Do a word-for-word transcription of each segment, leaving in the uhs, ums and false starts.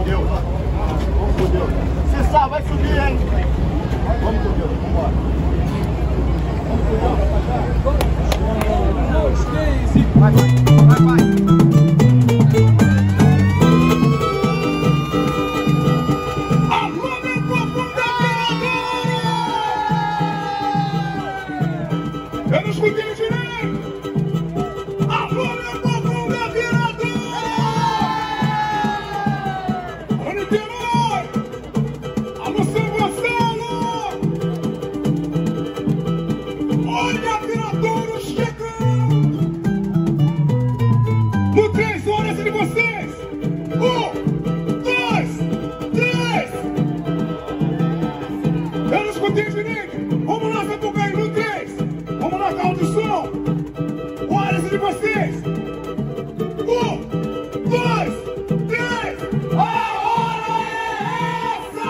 Deus. Vamos com Deus. Cessar, vai subir, hein? Vamos com Deus, vamos embora. Vamos com Deus. Vai, vai, vai, vai. Eu não escutei direito! Alô, meu povo da Viradora! Alô, Niterói! Alô, São Gonçalo! Olha a Viradora chegando! No três, olha essa de vocês! Um, dois, três! Eu não escutei direito! Vamos lá, Sapucaí, no três! Vamos lá, carro de som! Olha esse de vocês! Um, dois, três! A hora é essa!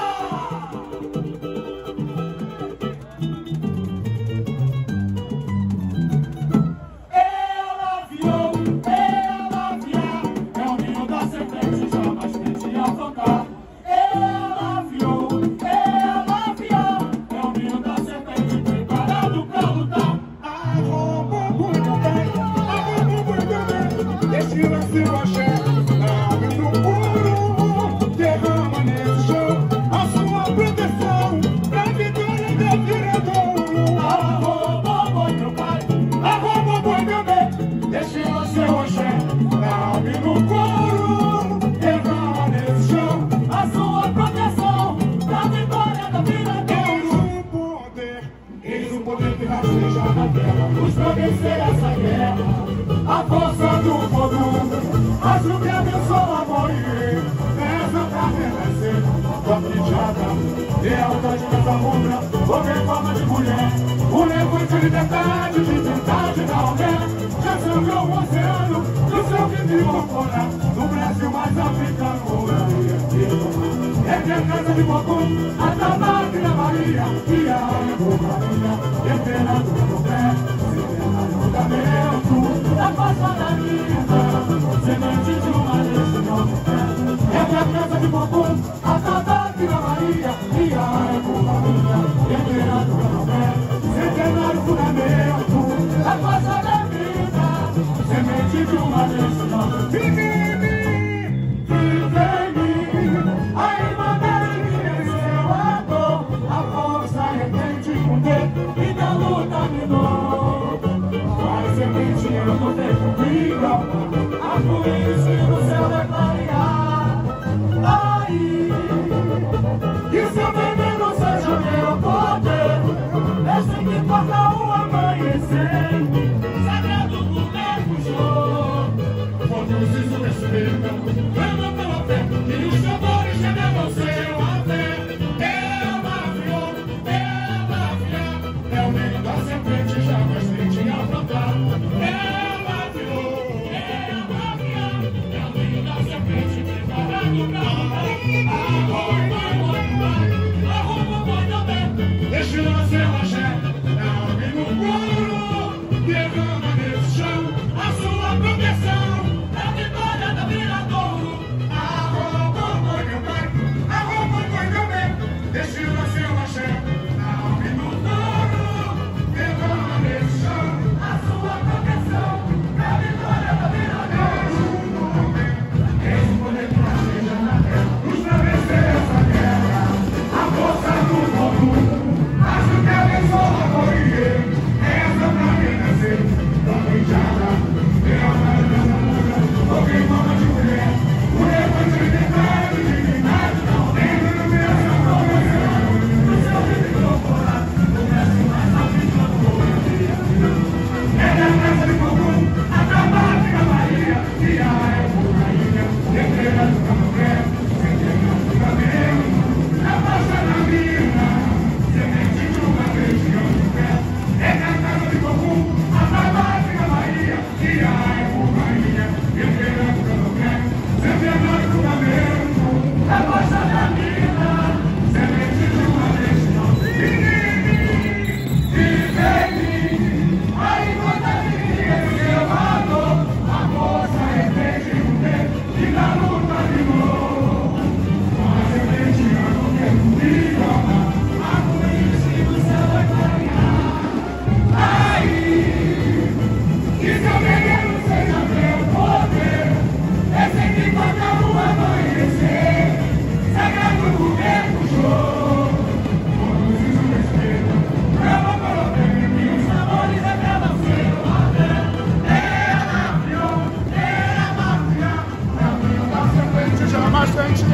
Ela aviou, ela aviar, é o ninho da serpente, jamais tente afrontar. Ela aviou, ela aviar, é o ninho da serpente, preparado pra lutar. Arromba muito bem, arromba muito bem, destina seu axé, abre no puro, derrama nesse chão a sua proteção, pra vitória da Viradouro. Arromba muito pai, arromba muito bem, destina seu axé, abre no puro, derrama nesse chão a sua proteção, pra vitória da Viradouro. Eis o poder que rasteja na terra, nos pra vencer essa guerra. A força do fogo, ajude a abençoa a morrer. Essa pra renascer, toque de Adão, lealdade nessa rubra, homem em forma de mulher. O levante de liberdade, de verdade da mulher. Já sangrou o oceano, do seu vizinho fora. No Brasil mais africano, é que a casa de Bocum, a tabaque da Bahia, e a Rainha Maria, imperador do pé, centenário do casamento, da passadaria, semente de uma legião de fé. É que a casa de Bocum, a tabaque da Bahia, e a Rainha Maria, imperador do pé, centenário do casamento, da passadaria, semente de uma legião de fé. Eu não deixo briga, a polícia no céu vai clarear. Aí serpente